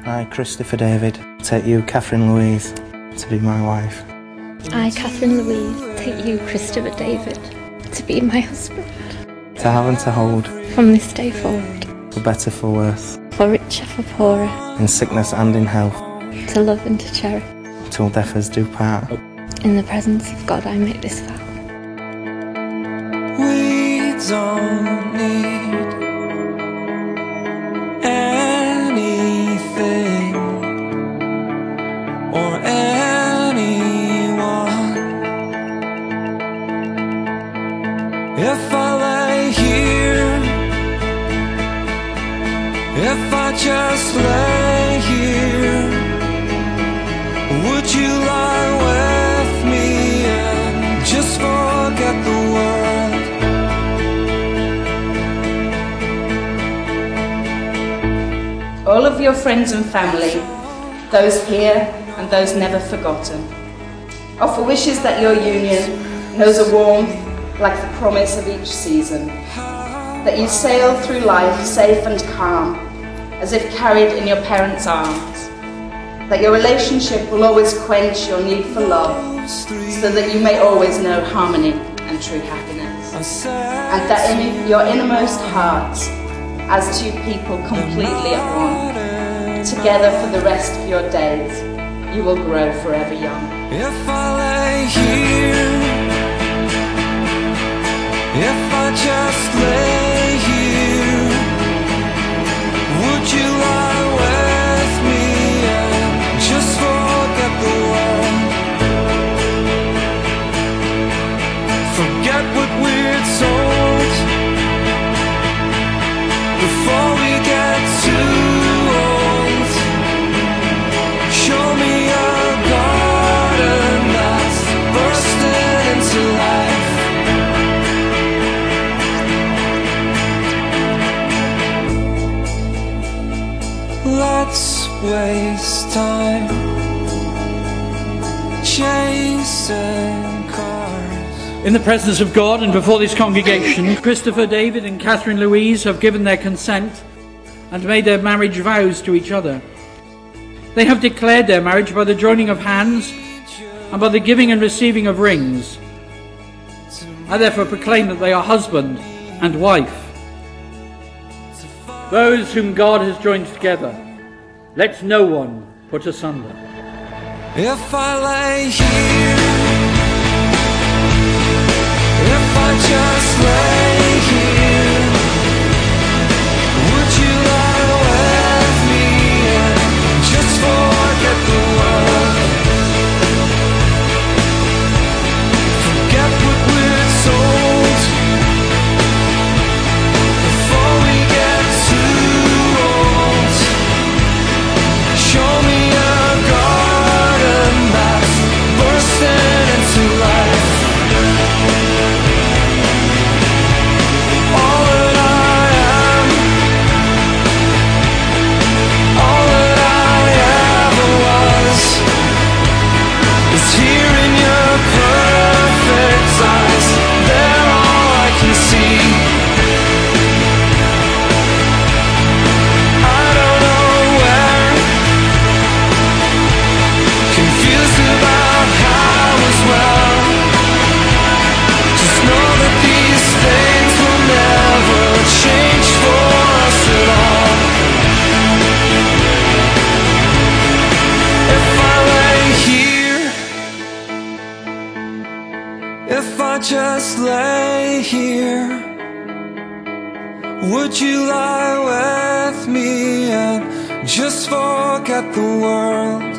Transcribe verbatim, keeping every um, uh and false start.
I, Christopher David, take you, Catherine Louise, to be my wife. I, Catherine Louise, take you, Christopher David, to be my husband. To have and to hold, from this day forward, for better, for worse, for richer, for poorer, in sickness and in health, to love and to cherish, till death us do part. In the presence of God I make this vow. We don't need anything or anyone. If I lay here, if I just lay here, would you lie with me and just forget the world? All of your friends and family, those here and those never forgotten, offer wishes that your union knows a warmth like the promise of each season, that you sail through life safe and calm, as if carried in your parents' arms, that your relationship will always quench your need for love, so that you may always know harmony and true happiness, and that in your innermost hearts, as two people completely at one, together for the rest of your days, you will grow forever young. If I lay here, if I just lay here, would you lie with me and just forget the world? Forget what we're told before we get too old. Show me a garden that's bursting into life. Let's waste time chasing cars. In the presence of God and before this congregation, Christopher David and Catherine Louise have given their consent and made their marriage vows to each other. They have declared their marriage by the joining of hands and by the giving and receiving of rings. I therefore proclaim that they are husband and wife. Those whom God has joined together, let no one put asunder. If I lay here, if I just lay here, would you lie with me and just forget the world? Forget what we're told before we get too old. Show me a garden that's bursting into life. All that I am, all that I ever was, is here in your perfect eyes. They're all I can see. I don't know where, confused about how as well. Just know that these things will never change for us at all. If I lay here, if I just lay here, would you lie with me and just forget the world?